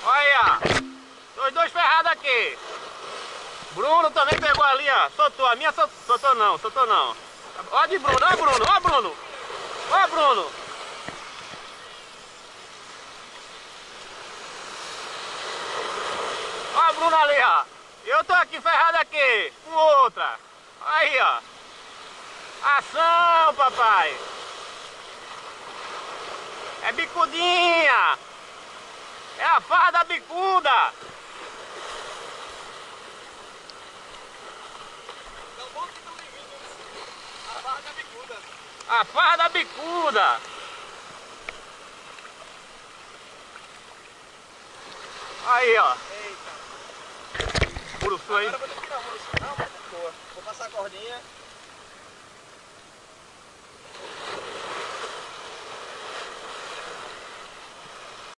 Olha aí, ó. Dois ferrados aqui. Bruno também pegou ali, ó. Soltou. A minha soltou não, soltou não. Ó de Bruno, ó Bruno, ó Bruno. Ó Bruno. Ó Bruno ali, ó. Eu tô aqui ferrado aqui. Com outra. Aí, ó. Ação, papai. É bicudinha. É a farra da bicuda. A farra da bicuda. A farra da bicuda. Aí, ó. Eita. Buruçu aí. Agora eu vou ter que tirar uma. Não, boa. Vou passar a cordinha.